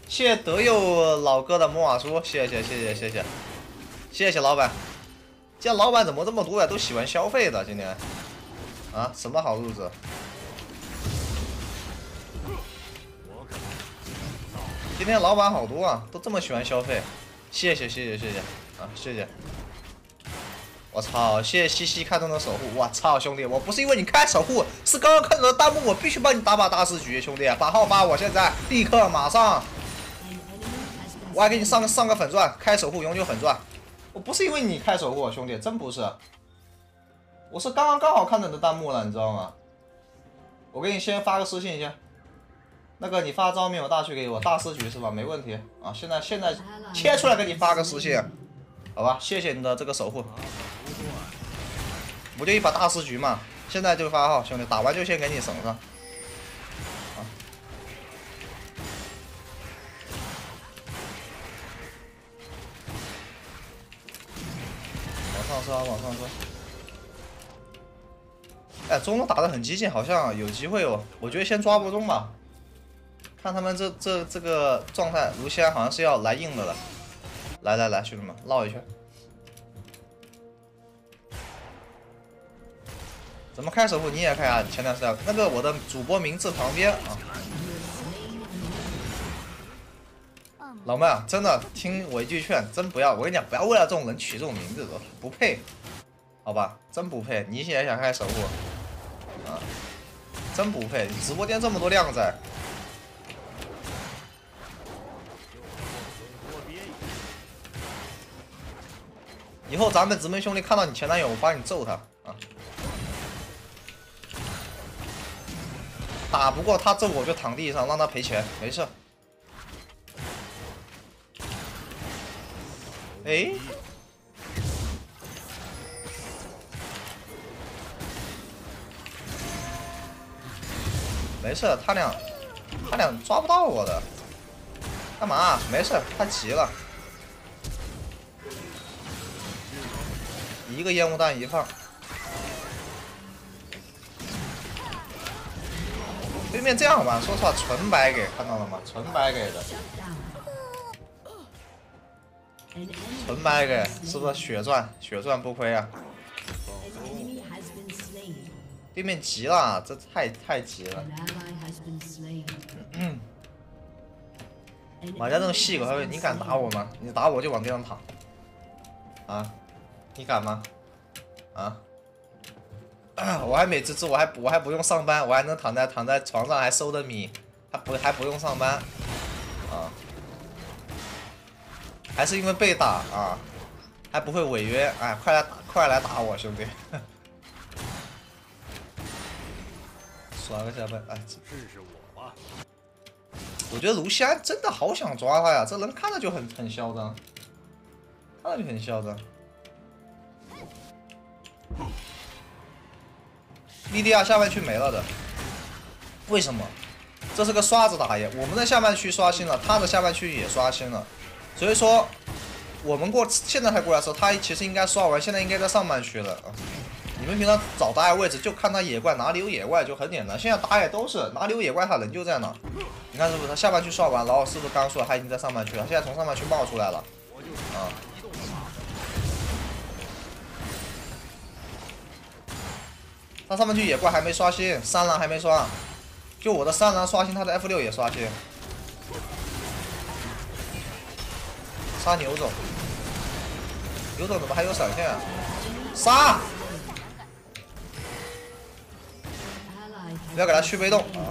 谢谢德佑老哥的魔法书，谢谢谢谢谢谢谢谢老板。今天老板怎么这么多呀？都喜欢消费的今天啊？什么好日子？今天老板好多啊，都这么喜欢消费。谢谢谢谢谢谢啊，谢谢。我操！谢谢西西开通的守护，我操，兄弟，我不是因为你开守护，是刚刚看到的弹幕，我必须帮你打把大师局，兄弟，把号发我现在立刻马上，我还给你上个粉钻，开守护永久粉钻，我不是因为你开守护，兄弟，真不是，我是刚好看到你的弹幕了，你知道吗？我给你先发个私信先，那个你发招密码大区给我，大师局是吧？没问题啊，现在切出来给你发个私信，好吧？谢谢你的这个守护。我就一把大师局嘛，现在就发号，兄弟，打完就先给你省上。啊，往上刷，往上刷。哎，中路打得很激进，好像有机会哦。我觉得先抓不中吧，看他们这个状态，卢锡安好像是要来硬的了。来，兄弟们，绕一圈。怎么开守护你也开啊？前段时间那个我的主播名字旁边啊，老妹啊，真的听我一句劝，真不要，我跟你讲，不要为了这种人取这种名字的，不配，好吧，真不配。你也想开守护啊？真不配，你直播间这么多靓仔。以后咱们姊妹兄弟看到你前男友，我帮你揍他啊！打不过他揍我就躺地上，让他赔钱，没事。哎，没事，他俩抓不到我的，干嘛？没事，他急了。一个烟雾弹一放。对面这样玩，说实话纯白给，看到了吗？纯白给的，纯白给，是不是血赚不亏啊？对面急了，这太急了。马家这种细狗，你敢打我吗？你打我就往地上躺。啊，你敢吗？啊？我还美滋滋，我还不用上班，我还能躺在床上还收的米，还不用上班，啊，还是因为被打啊，还不会违约，哎，快来打我，兄弟！刷个下班，哎，试试我吧。我觉得卢锡安真的好想抓他呀，这人看着就很嚣张，看着就很嚣张。莉莉娅下半区没了的，为什么？这是个刷子打野，我们的下半区刷新了，他的下半区也刷新了，所以说我们现在才过来的时候，他其实应该刷完，现在应该在上半区了啊。你们平常找打野位置就看他野怪哪里有野怪就很简单，现在打野都是哪里有野怪他人就在哪。你看是不是他下半区刷完，然后是不是刚刚说他已经在上半区了？现在从上半区冒出来了啊。他上半区野怪还没刷新，三蓝还没刷，就我的三蓝刷新，他的 F6也刷新。杀牛总，牛总怎么还有闪现啊？杀！不要给他去被动啊！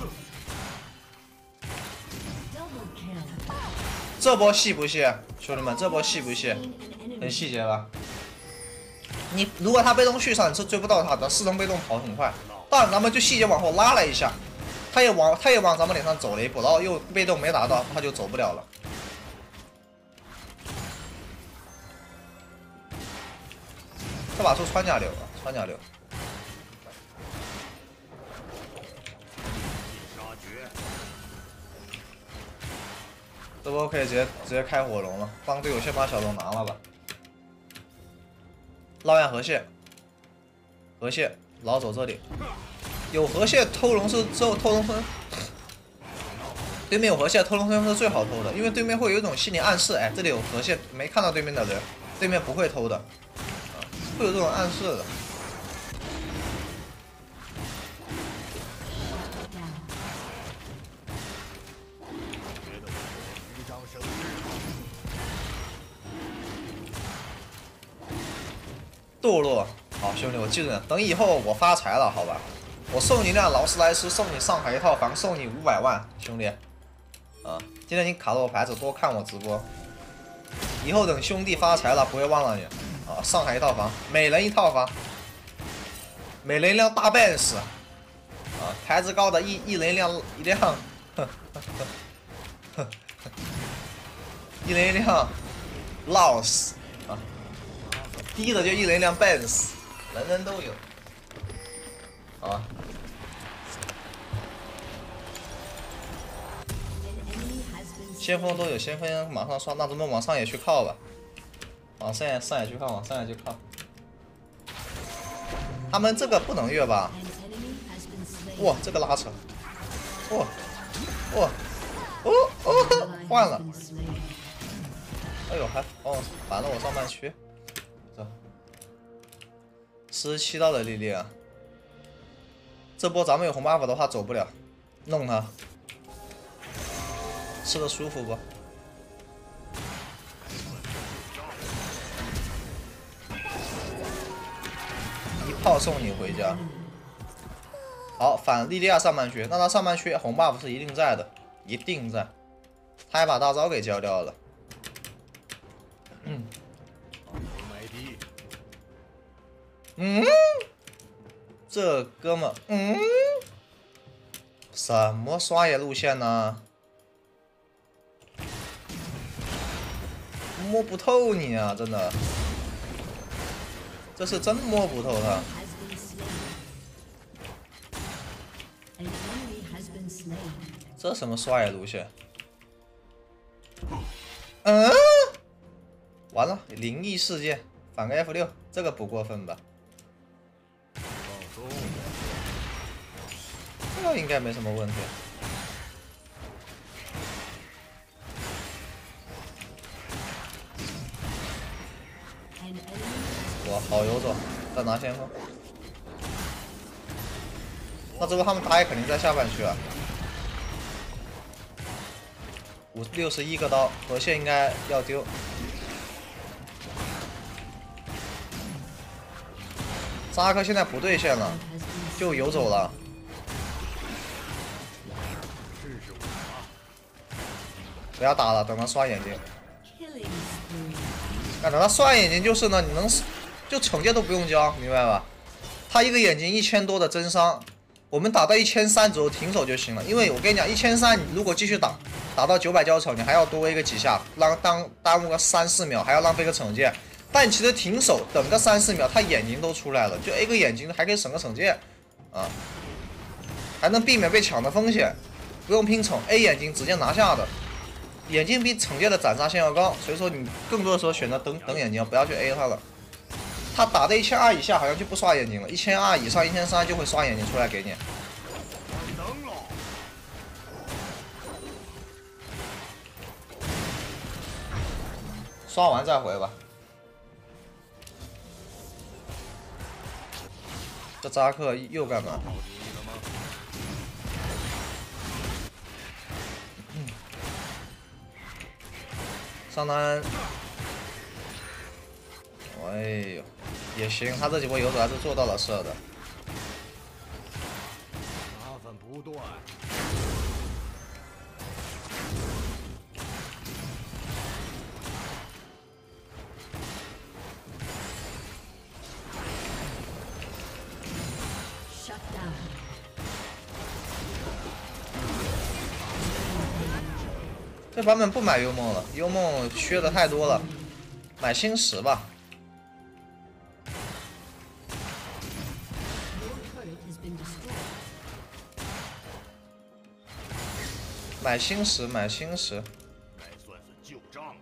这波细不细，兄弟们？这波细不细？很细节吧？你如果他被动续上，你是追不到他的，四重被动跑很快。当然咱们就细节往后拉了一下，他也往咱们脸上走了一步，然后又被动没打到，他就走不了了。这把出穿甲流啊，穿甲流。这波可以直接开火龙了，帮队友先把小龙拿了吧。绕下河蟹，然后走这里，有河蟹偷龙是之后偷龙分。 对面有河蟹，偷龙身是最好偷的，因为对面会有一种心理暗示，哎，这里有河蟹，没看到对面的人，对面不会偷的，啊，会有这种暗示的。堕落，好兄弟，我记着，等以后我发财了，好吧，我送你辆劳斯莱斯，送你上海一套房，送你500万，兄弟。啊，今天你卡了我牌子，多看我直播。以后等兄弟发财了，不会忘了你。啊，上海一套房，每人一套房，每人一辆大 Benz。啊，牌子高的一人一辆，一人一辆 Loss。啊，低的就一人一辆 Benz， 人人都有。好吧。先锋都有，先锋马上刷，那咱们往上也去靠吧，往上也去靠，往上也去靠。他们这个不能越吧？哇，这个拉扯，哇，换了。哎呦，还反了我上半区。走，17刀的力量，这波咱们有红 buff 的话走不了，弄他。吃的舒服不？一炮送你回家。好，反莉莉娅上半区，那他上半区红 buff 是一定在的，一定在。他还把大招给交掉了。这哥们，什么刷野路线呢？摸不透你啊，真的，这是真摸不透他。这什么刷野路线？完了，灵异事件，反个 F6，这个不过分吧？这个应该没什么问题。哇，好游走，再拿先锋。那这波他们打野肯定在下半区啊。61个刀，河蟹应该要丢。扎克现在不对线了，就游走了。不要打了，等他刷眼睛。等他刷眼睛就是呢，你能就惩戒都不用交，明白吧？他一个眼睛1000多的增伤，我们打到1300左右停手就行了。因为我跟你讲，1300你如果继续打到900交手，你还要多喂个几下，耽误个3、4秒，还要浪费个惩戒。但其实停手等个3、4秒，他眼睛都出来了，就 A 个眼睛还可以省个惩戒，啊，还能避免被抢的风险，不用拼宠 ，A 眼睛直接拿下的。眼睛比惩戒的斩杀线要高，所以说你更多的时候选择等眼睛，不要去 A 他了。他打的1200以下好像就不刷眼睛了，1200以上1300就会刷眼睛出来给你。刷完再回吧。这扎克又干嘛？上单，哎呦，也行，他这几波游走还是做到了射的。 麻烦不断。 这版本不买幽梦了，幽梦削的太多了，买星矢吧。买星矢，买星矢。 该算算旧账了。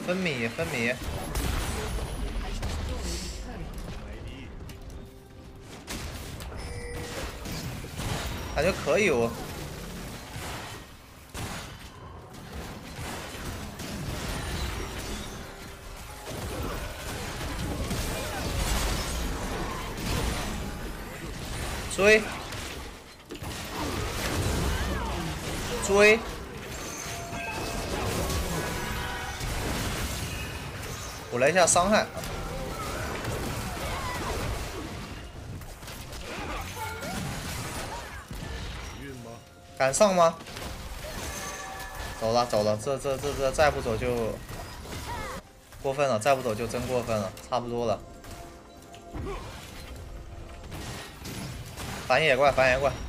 分米分米，感觉可以哦。追追，补了一下伤害。敢上吗？走了走了，这再不走就过分了，再不走就真过分了，差不多了。反野怪，反野怪。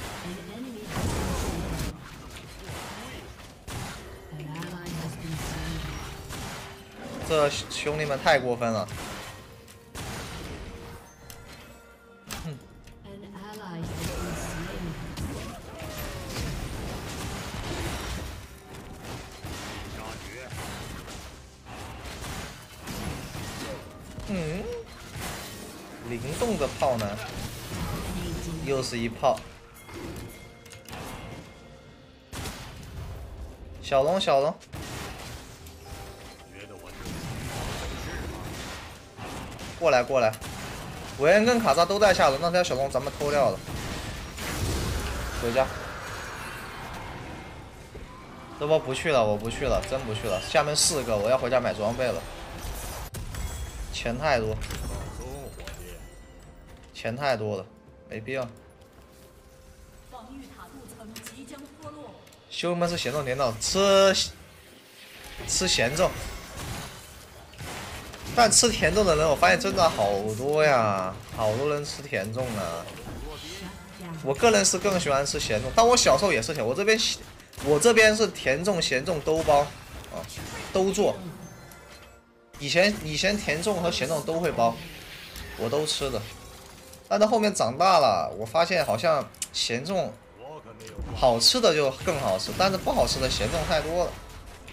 这兄弟们太过分了。灵动的炮呢？又是一炮。小龙，小龙。过来，过来。韦恩跟卡莎都在下路，那条小龙咱们偷掉了。回家。这波不去了，我不去了，真不去了。下面4个，我要回家买装备了。钱太多。钱太多了，没必要。兄弟们是咸重甜豆，吃咸重，但吃甜重的人，我发现真的好多呀，好多人吃甜重啊。我个人是更喜欢吃咸重，但我小时候也是甜，我这边是甜重咸重都包啊，都做。以前甜重和咸重都会包，我都吃的。但到后面长大了，我发现好像咸重好吃的就更好吃，但是不好吃的咸重太多了。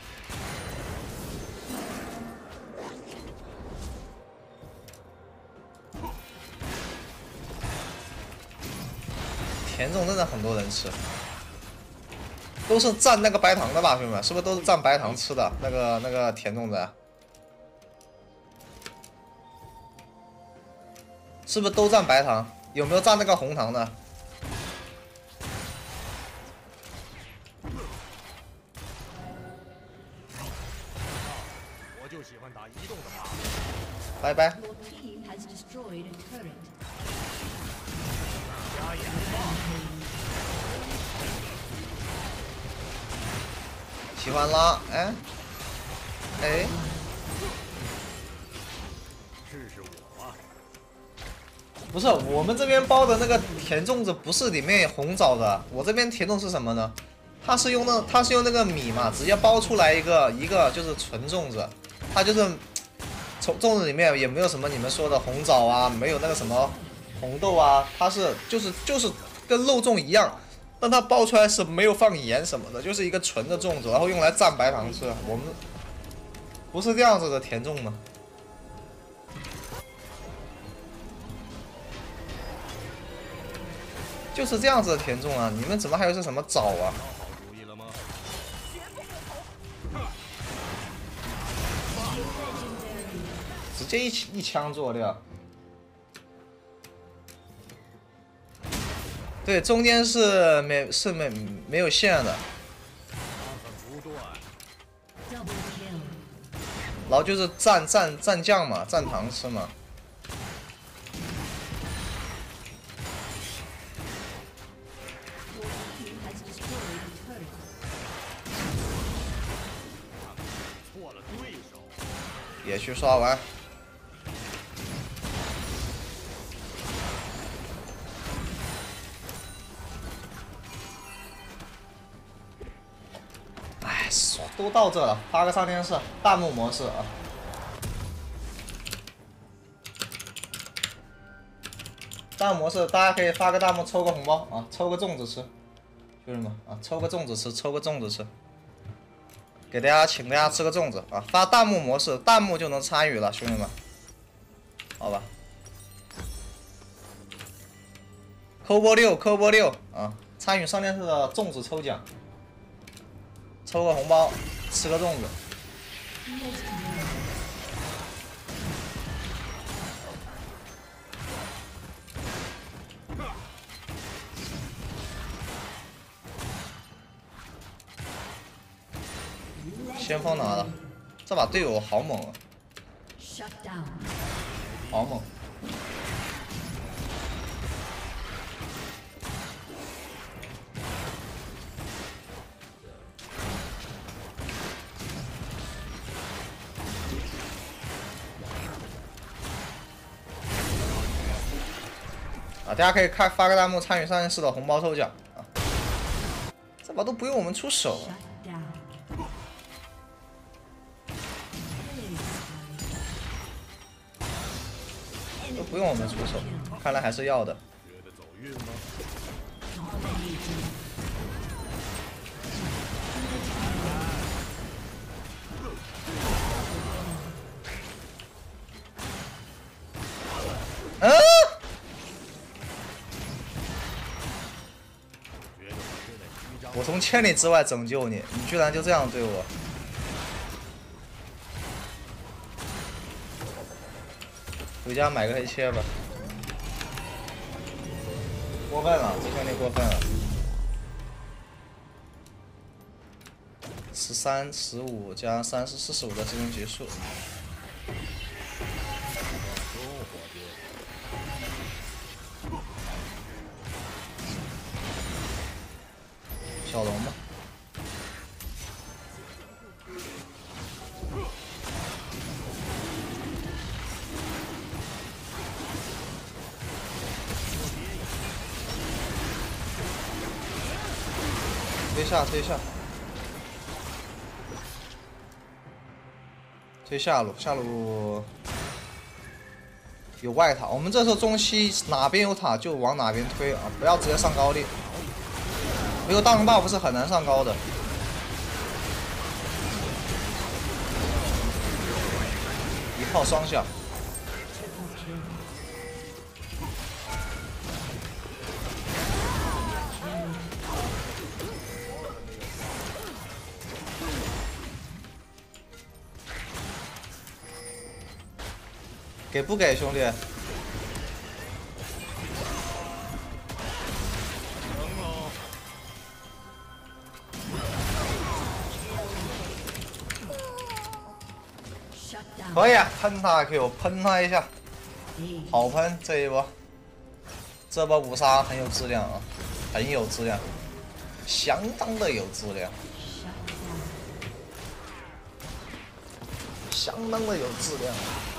甜重真的很多人吃，都是蘸那个白糖的吧，兄弟们，是不是都是蘸白糖吃的？那个甜粽子，是不是都蘸白糖？有没有蘸那个红糖的？ 我就喜欢打移动的靶。 拜拜。喜欢拉，哎，哎， 试试我吧。 不是，我们这边包的那个甜粽子不是里面红枣的，我这边甜粽是什么呢？它是用那个米嘛，直接包出来一个就是纯粽子，它就是从粽子里面也没有什么你们说的红枣啊，没有那个什么红豆啊，它是就是跟肉粽一样。但它包出来是没有放盐什么的，就是一个纯的粽子，然后用来蘸白糖吃。我们不是这样子的甜粽吗？就是这样子的甜粽啊！你们怎么还有是什么枣啊？ 好主意了吗？ 直接一枪做掉。对，中间是没有线的，然后就是蘸酱嘛，蘸糖吃嘛。 错了对手。 也去刷完。哎，都到这了，发个上电视，弹幕模式啊。弹幕模式，大家可以发个弹幕，抽个红包啊，抽个粽子吃，兄弟们啊，抽个粽子吃，抽个粽子吃。 给大家请大家吃个粽子啊！发弹幕模式，弹幕就能参与了，兄弟们，好吧？扣波6，扣波6啊！参与上电视的粽子抽奖，抽个红包，吃个粽子。先锋拿了，这把队友好猛啊！好猛！啊，大家可以发个弹幕参与上电视的红包抽奖啊！这把都不用我们出手啊！都不用我们出手，看来还是要的。 觉得走运吗？ 嗯。我从千里之外拯救你，你居然就这样对我！回家买个黑切吧。过分了，这兄弟过分了。13、15加30、45的最终结束。小龙吧。推下，推下，推下路，下路有外塔。我们这时候中期哪边有塔就往哪边推啊，不要直接上高地。没有大龙 buff 是很难上高的。一炮双响。给不给兄弟？可以啊，喷他 Q， 喷他一下，好喷这一波，这波五杀很有质量啊，很有质量，相当的有质量，相当的有质量。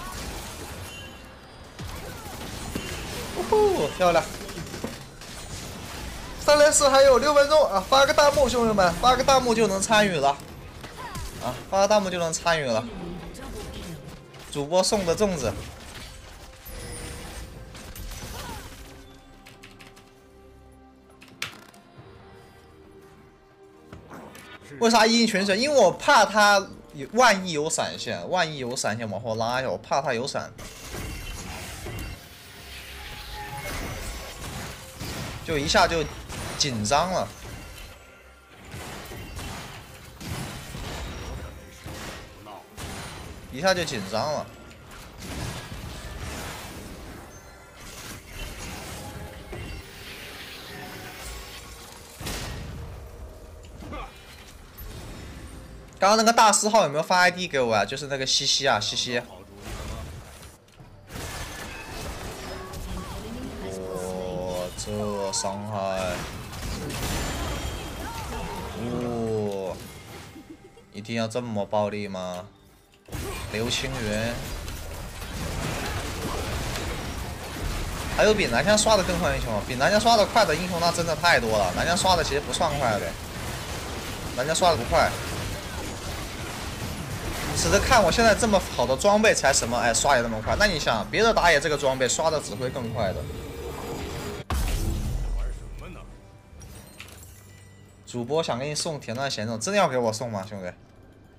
哦，漂亮！上电视还有6分钟啊，发个弹幕，兄弟们，发个弹幕就能参与了，啊，发个弹幕就能参与了。主播送的粽子，为啥一应全身？因为我怕他万一有闪现，万一有闪现往后拉一下，我怕他有闪，就一下就紧张了。一下就紧张了。刚刚那个大4号有没有发 ID 给我啊？就是那个西西啊，西西。哦，这伤害。哦，一定要这么暴力吗？刘青云，还有比南枪刷的更快的英雄，比南枪刷的快的英雄那真的太多了。南枪刷的其实不算快的，南枪刷的不快，只是看我现在这么好的装备才什么哎刷也那么快。那你想别的打野这个装备刷的只会更快的。主播想给你送铁钻贤种，真的要给我送吗，兄弟？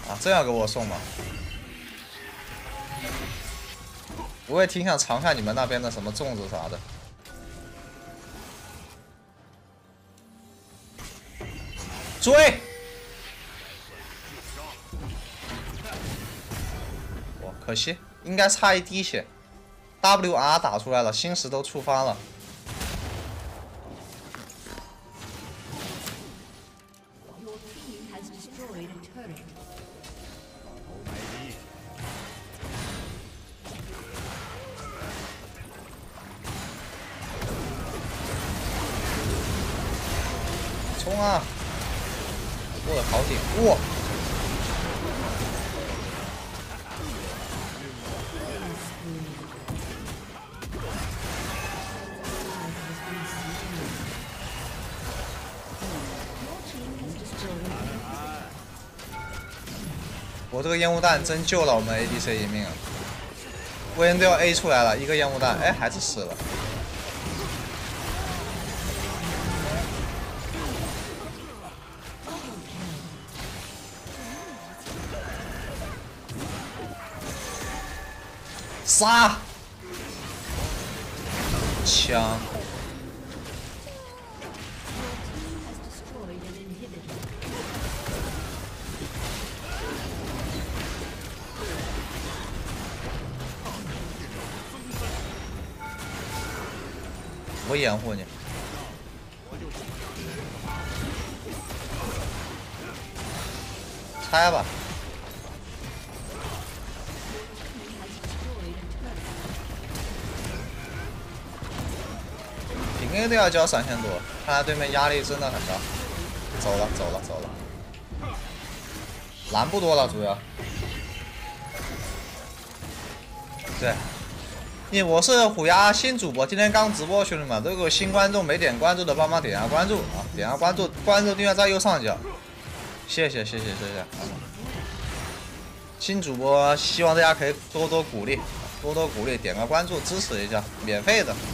啊，这样给我送吗？我也挺想尝下你们那边的什么粽子啥的。追！哇，可惜，应该差一滴血。WR 打出来了，星石都触发了。 冲啊！过了好顶，哇！我这个烟雾弹真救了我们 ADC 一命啊！威恩都要 A 出来了，一个烟雾弹，哎，还是死了。 杀！枪！我掩护你。拆吧。 平 A 都要交3000多，看来对面压力真的很大。走了，走了，走了。蓝不多了，主要。对，因为我是虎牙新主播，今天刚直播，兄弟们，如果新观众没点关注的，帮忙点下关注啊！点下关注，关注订阅在右上角。谢谢，谢谢，谢谢。新主播，希望大家可以多多鼓励，多多鼓励，点个关注支持一下，免费的。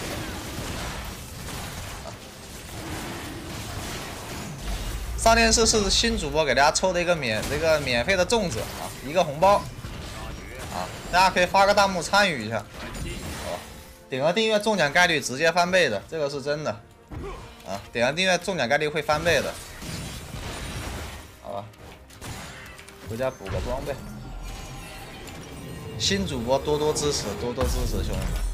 上电视是新主播给大家抽的一个免费的粽子啊，一个红包啊，大家可以发个弹幕参与一下，好吧？点个订阅中奖概率直接翻倍的，这个是真的啊！点个订阅中奖概率会翻倍的，好吧？回家补个装备，新主播多多支持，多多支持，兄弟们。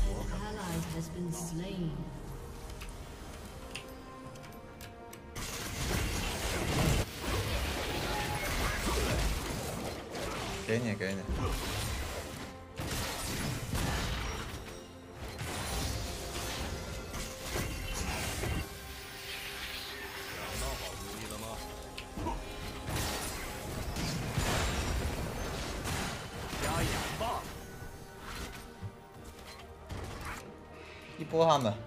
给你，给你。 想到好主意了吗？加氧吧！ 一波他们。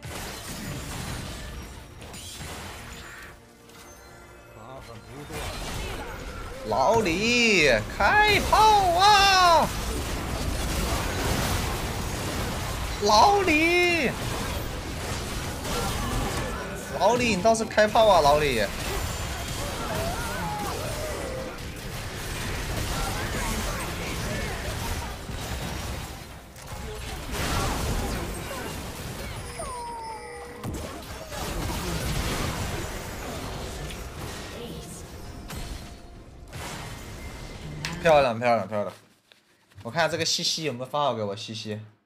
他很不断。 老李，开炮啊！老李，老李，你倒是开炮啊，老李！漂亮，漂亮，漂亮！我看这个西西有没有发好给我西西。